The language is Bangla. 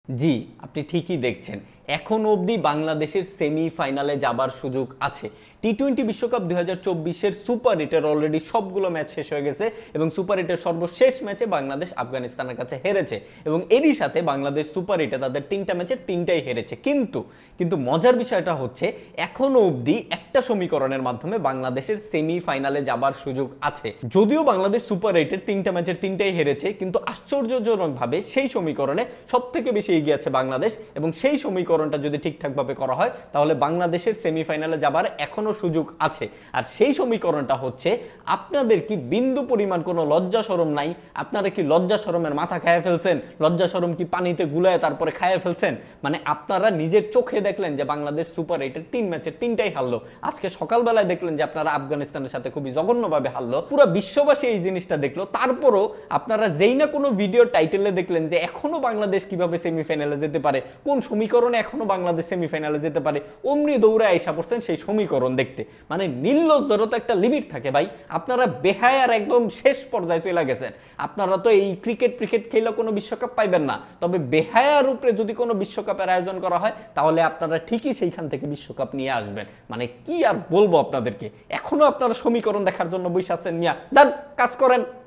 জি, আপনি ঠিকই দেখছেন। এখনো অবধি বাংলাদেশের সেমিফাইনালে যাবার সুযোগ আছে। টি-20 বিশ্বকাপ 2024-এর সুপার 8-এর অলরেডি সবগুলো ম্যাচ শেষ হয়ে গেছে এবং সুপার 8-এর সর্বশেষ ম্যাচে বাংলাদেশ আফগানিস্তানের কাছে হেরেছে এবং এরই সাথে বাংলাদেশ সুপার 8-এ তাদের 3টা ম্যাচের 3টাই হেরেছে। কিন্তু মজার বিষয়টা হচ্ছে এখনো অবধি একটা সমীকরণের মাধ্যমে বাংলাদেশের সেমিফাইনালে যাবার সুযোগ আছে। যদিও বাংলাদেশ সুপার 8-এর 3টা ম্যাচের 3টাই হেরেছে, কিন্তু আশ্চর্যজনকভাবে সেই সমীকরণে সবথেকে বেশি এগিয়ে আছে বাংলাদেশ এবং সেই সমীকরণটা যদি ঠিকঠাকভাবে করা হয় তাহলে বাংলাদেশের সেমিফাইনালে যাবার এখনো সুযোগ আছে। আর সেই সমীকরণটা হচ্ছে, আপনাদের কি বিন্দু পরিমাণ কোনো লজ্জা শরম নাই? আপনারা কি লজ্জা শরমের মাথা খাইয়ে ফেলছেন? লজ্জা শরম কি পানিতে গুলায় তারপরে খাইয়ে ফেলছেন? মানে আপনারা নিজের চোখে দেখলেন যে বাংলাদেশ সুপার 8-এর 3 ম্যাচের 3টাই হারলো, আজকে সকালবেলায় দেখলেন যে আপনারা আফগানিস্তানের সাথে খুবই জঘন্যভাবে হারলো, পুরো বিশ্ববাসী এই জিনিসটা দেখলো। তারপরও আপনারা যেই না কোনো ভিডিও টাইটেলে দেখলেন যে এখনো বাংলাদেশ কিভাবে সেমিফাইনালে যেতে পারে, কোন সমীকরণে এখনো বাংলাদেশ সেমিফাইনালে যেতে পারে, অমনি দৌড়ে আইসা পড়ছেন সেই সমীকরণ দেখতে। মানে নির্লজ্জেরও তো একটা লিমিট থাকে ভাই। আপনারা বেহায়ার একদম শেষ পর্যায়ে চলে গেছেন। আপনারা তো এই ক্রিকেট খেলে কোনো বিশ্বকাপ পাইবেন না, তবে বেহায়ার উপরে যদি কোনো বিশ্বকাপের আয়োজন করা হয় তাহলে আপনারা ঠিকই সেইখান থেকে বিশ্বকাপ নিয়ে আসবেন। মানে কি আর বলবো আপনাদেরকে, এখনো আপনারা সমীকরণ দেখার জন্য বসে আছেন মিয়া? যান কাজ করেন।